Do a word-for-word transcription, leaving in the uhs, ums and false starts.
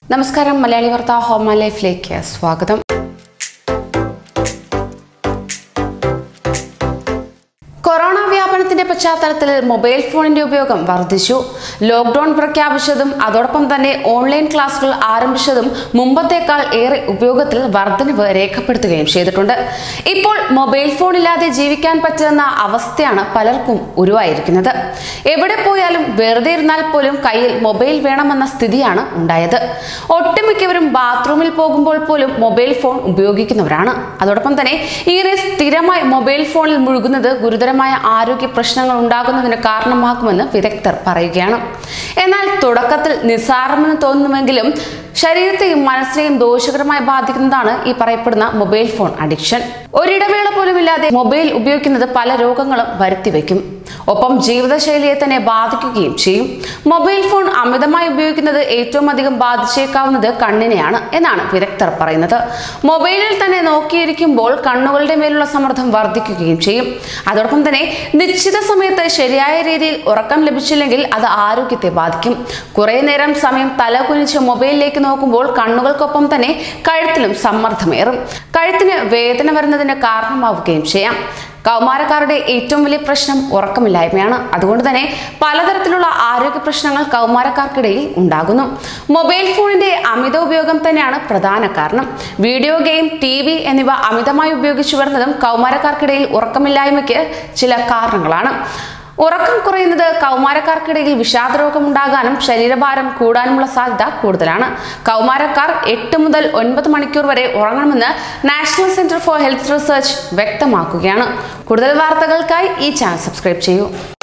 നമസ്കാരം മലയാളി വാർത്ത ഹോം ലൈഫിലേക്ക് സ്വാഗതം. കൊറോണ വ്യാപനത്തിന്റെ പശ്ചാത്തലത്തിൽ മൊബൈൽ ഫോണിന്റെ ഉപയോഗം വർദ്ധിച്ചു. ലോക്ക്ഡൌൺ പ്രഖ്യാപിച്ചതും അതോടൊപ്പം തന്നെ ഓൺലൈൻ ക്ലാസുകൾ ആരംഭിച്ചതും മുമ്പത്തേക്കാൾ ഏറെ ഉപയോഗത്തിൽ വർധനവ് രേഖപ്പെടുത്തുകയും ചെയ്തിട്ടുണ്ട്. ഇപ്പോൾ മൊബൈൽ ഫോൺ ഇല്ലാതെ ജീവിക്കാൻ പറ്റുന്ന അവസ്ഥയാണ് പലർക്കും ഉരുവായിരിക്കുന്നത്. എവിടെ പോയാലും വെറുതെ ഇരുന്നാൽ പോലും കയ്യിൽ മൊബൈൽ വേണമെന്ന സ്ഥിതിയാണ് ഉണ്ടായത്. ഒട്ടുമിക്കവരും ബാത്റൂമിൽ പോകുമ്പോൾ പോലും മൊബൈൽ ഫോൺ ഉപയോഗിക്കുന്നവരാണ്. അതോടൊപ്പം തന്നെ ഈ സ്ഥിരമായി മൊബൈൽ ഫോണിൽ മുഴുകുന്നത് ഗുരുതര ആരോഗ്യ പ്രശ്നങ്ങൾ ഉണ്ടാകുന്നതിന് കാരണമാകുമെന്ന് വിദഗ്ധർ പറയുകയാണ്. എന്നാൽ തുടക്കത്തിൽ നിസ്സാരമെന്ന് തോന്നുമെങ്കിലും ശരീരത്തെയും മനസ്സിനെയും ദോഷകരമായി ബാധിക്കുന്നതാണ് ഈ പറയപ്പെടുന്ന മൊബൈൽ ഫോൺ അഡിക്ഷൻ. ഒരിടവേള പോലും ഇല്ലാതെ മൊബൈൽ ഉപയോഗിക്കുന്നത് പല രോഗങ്ങളും വരുത്തിവെക്കും. ഒപ്പം ജീവിതശൈലിയെ തന്നെ ബാധിക്കുകയും ചെയ്യും. മൊബൈൽ ഫോൺ അമിതമായി ഉപയോഗിക്കുന്നത് ഏറ്റവും അധികം ബാധിച്ചേക്കാവുന്നത് കണ്ണിനെയാണ് എന്നാണ് വിദഗ്ധർ പറയുന്നത്. മൊബൈലിൽ തന്നെ നോക്കിയിരിക്കുമ്പോൾ കണ്ണുകളുടെ മേലുള്ള സമ്മർദ്ദം വർദ്ധിക്കുകയും ചെയ്യും. അതോടൊപ്പം തന്നെ നിശ്ചിത സമയത്ത് ശരിയായ രീതിയിൽ ഉറക്കം ലഭിച്ചില്ലെങ്കിൽ അത് ആരോഗ്യത്തെ ബാധിക്കും. കുറെ നേരം സമയം തല കുനിച്ച് മൊബൈലിലേക്ക് നോക്കുമ്പോൾ കണ്ണുകൾക്കൊപ്പം തന്നെ കഴുത്തിലും സമ്മർദ്ദമേറും. കഴുത്തിന് വേദന വരുന്നതിന് കാരണമാവുകയും ചെയ്യാം. കൗമാരക്കാരുടെ ഏറ്റവും വലിയ പ്രശ്നം ഉറക്കമില്ലായ്മയാണ്. അതുകൊണ്ട് തന്നെ പലതരത്തിലുള്ള ആരോഗ്യ പ്രശ്നങ്ങൾ കൗമാരക്കാർക്കിടയിൽ ഉണ്ടാകുന്നു. മൊബൈൽ ഫോണിന്റെ അമിത ഉപയോഗം തന്നെയാണ് പ്രധാന കാരണം. വീഡിയോ ഗെയിം, ടി വി എന്നിവ അമിതമായി ഉപയോഗിച്ചു വരുന്നതും കൗമാരക്കാർക്കിടയിൽ ഉറക്കമില്ലായ്മയ്ക്ക് ചില കാരണങ്ങളാണ്. ഉറക്കം കുറയുന്നത് കൗമാരക്കാർക്കിടയിൽ വിഷാദരോഗം ഉണ്ടാകാനും ശരീരഭാരം കൂടാനുമുള്ള സാധ്യത കൂടുതലാണ്. കൗമാരക്കാർ എട്ട് മുതൽ ഒൻപത് മണിക്കൂർ വരെ ഉറങ്ങണമെന്ന് national centre for health research വ്യക്തമാക്കുകയാണ്. കൂടുതൽ വാർത്തകൾക്കായി ഈ ചാനൽ സബ്സ്ക്രൈബ് ചെയ്യൂ.